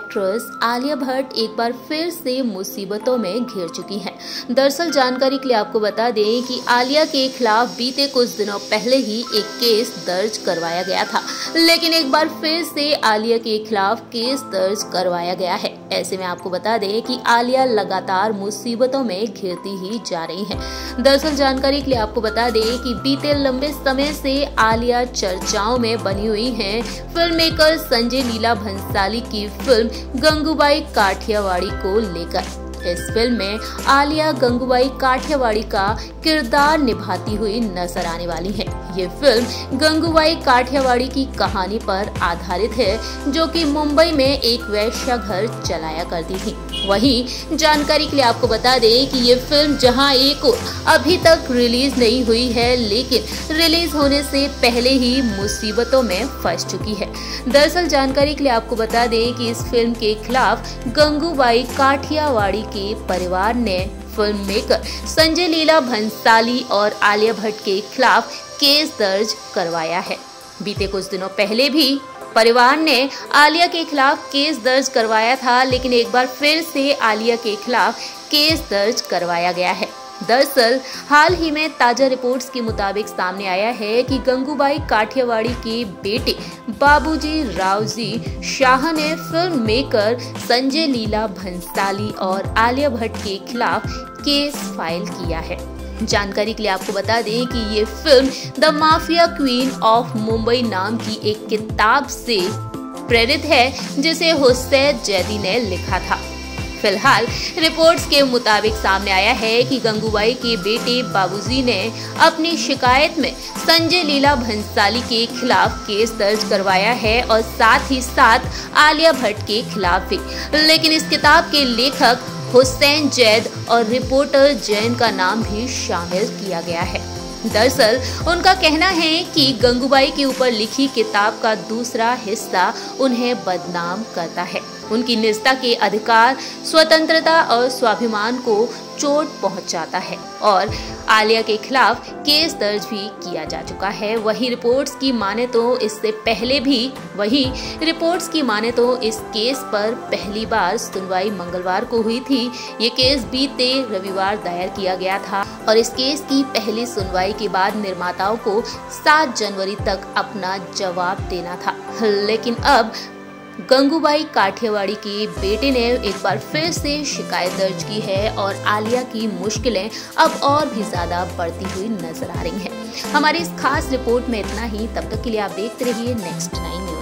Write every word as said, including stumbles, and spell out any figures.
Actress Alia Bhatt एक बार फिर से मुसीबतों में घिर चुकी हैं। दरअसल जानकारी के लिए आपको बता दें कि आलिया के खिलाफ बीते कुछ दिनों पहले ही एक केस दर्ज करवाया गया था, लेकिन एक बार फिर से आलिया के खिलाफ केस दर्ज करवाया गया है। ऐसे में आपको बता दें कि आलिया लगातार मुसीबतों में घिरती ही जा रही हैं। दरअसल जानकारी के लिए आपको बता दें कि बीते लंबे समय से आलिया चर्चाओं में बनी हुई हैं। फिल्म मेकर संजय लीला भंसाली की फिल्म गंगूबाई काठियावाड़ी को लेकर। इस फिल्म में आलिया गंगूबाई काठियावाड़ी का किरदार निभाती हुई नजर आने वाली है। ये फिल्म गंगूबाई काठियावाड़ी की कहानी पर आधारित है, जो कि मुंबई में एक वेश्याघर चलाया करती थी। वहीं जानकारी के लिए आपको बता दें कि ये फिल्म जहां एक और अभी तक रिलीज नहीं हुई है, लेकिन रिलीज होने से पहले ही मुसीबतों में फंस चुकी है। दरअसल जानकारी के लिए आपको बता दें कि इस फिल्म के खिलाफ गंगूबाई काठियावाड़ी के परिवार ने फिल्म मेकर संजय लीला भंसाली और आलिया भट्ट के खिलाफ केस दर्ज करवाया है। बीते कुछ दिनों पहले भी परिवार ने आलिया के खिलाफ केस दर्ज करवाया था, लेकिन एक बार फिर से आलिया के खिलाफ केस दर्ज करवाया गया है। दरअसल हाल ही में ताजा रिपोर्ट्स के मुताबिक सामने आया है कि गंगूबाई काठियावाड़ी के बेटे बाबूजी रावजी शाह ने फिल्म मेकर संजय लीला भंसाली और आलिया भट्ट के खिलाफ केस फाइल किया है। जानकारी के लिए आपको बता दें कि ये film the mafia queen of Mumbai नाम की एक किताब से प्रेरित है, जिसे हुसैन जैदी ने लिखा था। फिलहाल रिपोर्ट्स के मुताबिक सामने आया है कि गंगूबाई के बेटे बाबूजी ने अपनी शिकायत में संजय लीला भंसाली के खिलाफ केस दर्ज करवाया है और साथ ही साथ आलिया भट्ट के खिलाफ भी। लेकिन इस किताब के लेखक हुसैन जैद और रिपोर्टर जैन का नाम भी शामिल किया गया है। दरअसल उनका कहना है कि गंगूबाई के ऊपर लिखी किताब का दूसरा हिस्सा उन्हें बदनाम करता है, उनकी निजता के अधिकार, स्वतंत्रता और स्वाभिमान को चोट पहुंचाता है और आलिया के खिलाफ केस दर्ज भी किया जा चुका है। वही रिपोर्ट्स की माने तो इससे पहले भी वही रिपोर्ट्स की माने तो इस केस पर पहली बार सुनवाई मंगलवार को हुई थी। ये केस बीते रविवार दायर किया गया था और इस केस की पहली सुनवाई के बाद निर्माताओं को सात जनवरी तक अपना जवाब देना था, लेकिन अब गंगूबाई काठियावाड़ी के बेटे ने एक बार फिर से शिकायत दर्ज की है और आलिया की मुश्किलें अब और भी ज्यादा बढ़ती हुई नजर आ रही हैं। हमारी इस खास रिपोर्ट में इतना ही। तब तक के लिए आप देखते रहिए नेक्स्ट नाइन न्यूज।